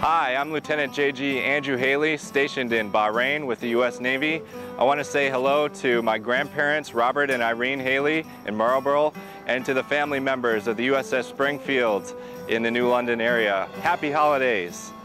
Hi, I'm Lieutenant J.G.Andrew Haley, stationed in Bahrain with the U.S. Navy. I want to say hello to my grandparents, Robert and Irene Haley in Marlborough, and to the family members of the USS Springfield in the New London area. Happy holidays!